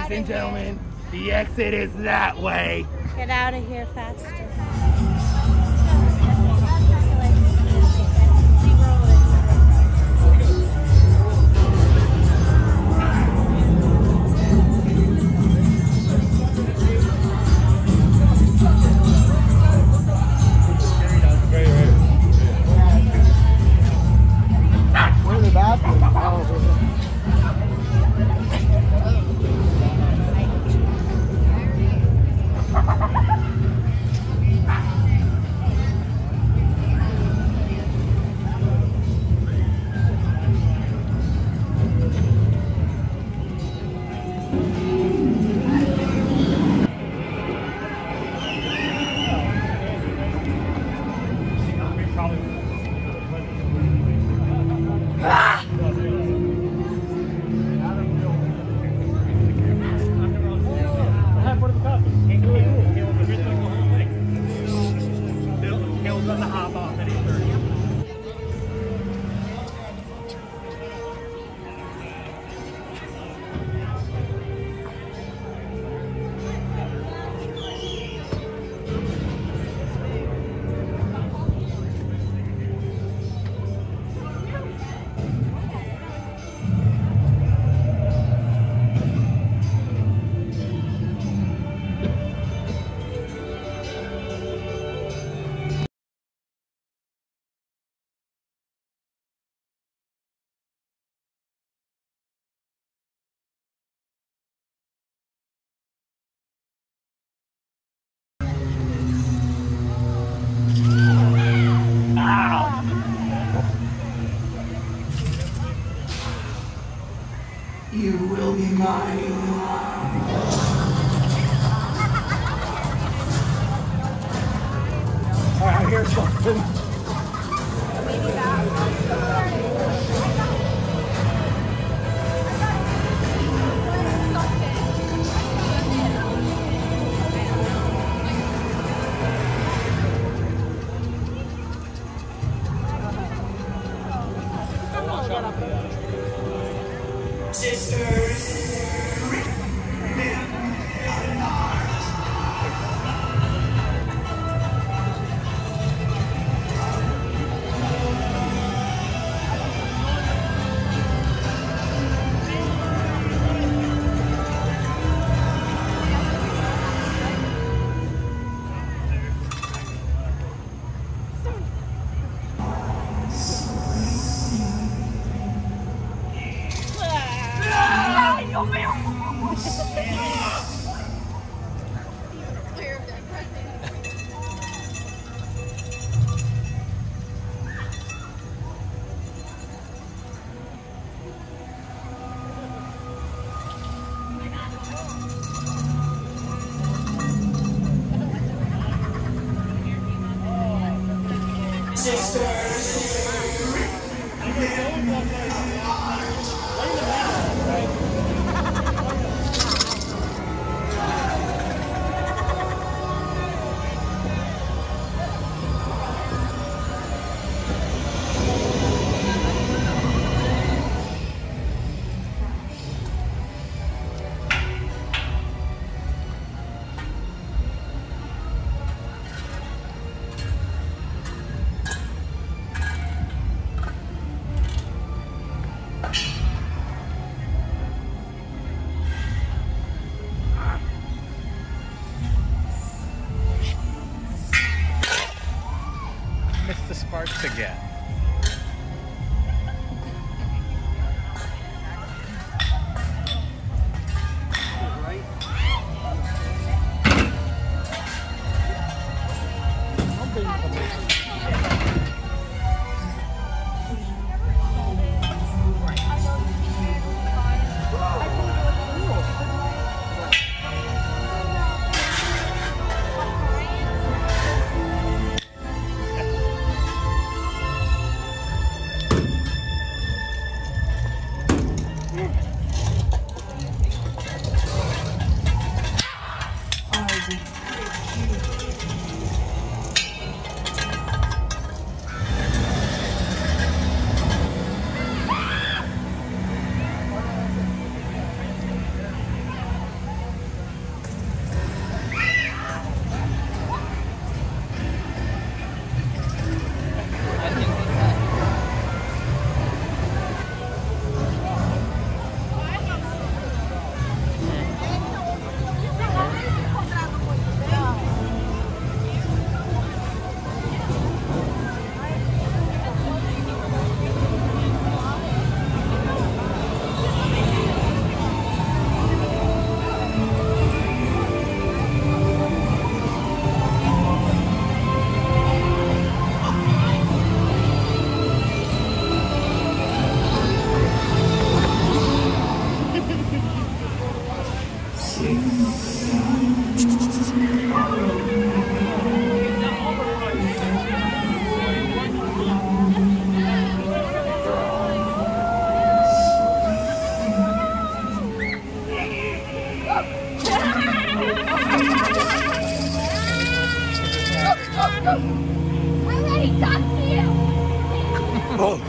Ladies and gentlemen, the exit is that way. Get out of here faster. Where's the bathroom? You will be mine. I hear something. Missed the sparks again. already talked to you. Oh.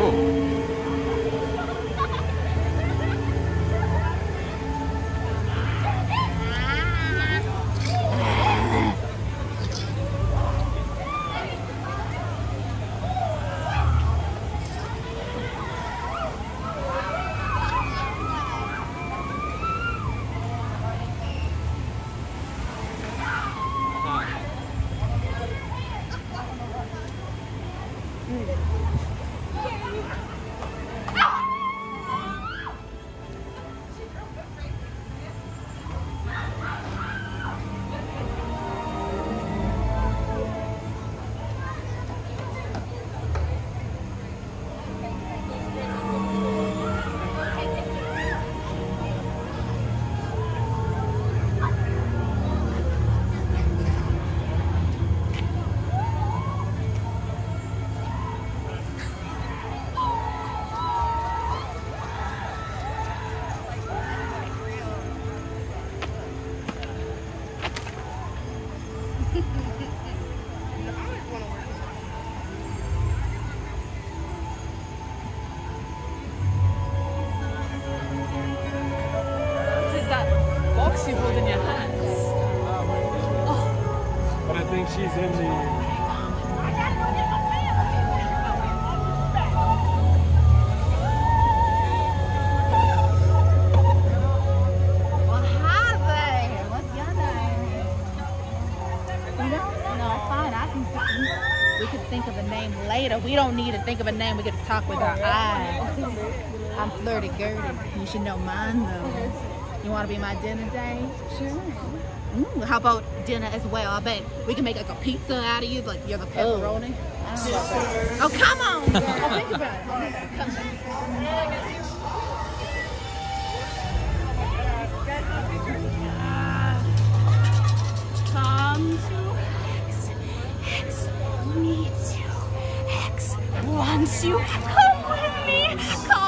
You hold in your hands. But I think she's in the... Well, hi there. What's your name? You don't? No, fine. I can. We could think of a name later. We don't need to think of a name. We could talk with our eyes. I'm Flirty Gertie. You should know mine though. You want to be my dinner date? Sure. How about dinner as well? I bet we can make like a pizza out of you, like you're the pepperoni. Oh, come on! I'll think about it. Come to X needs you. X wants you. Come with me. Come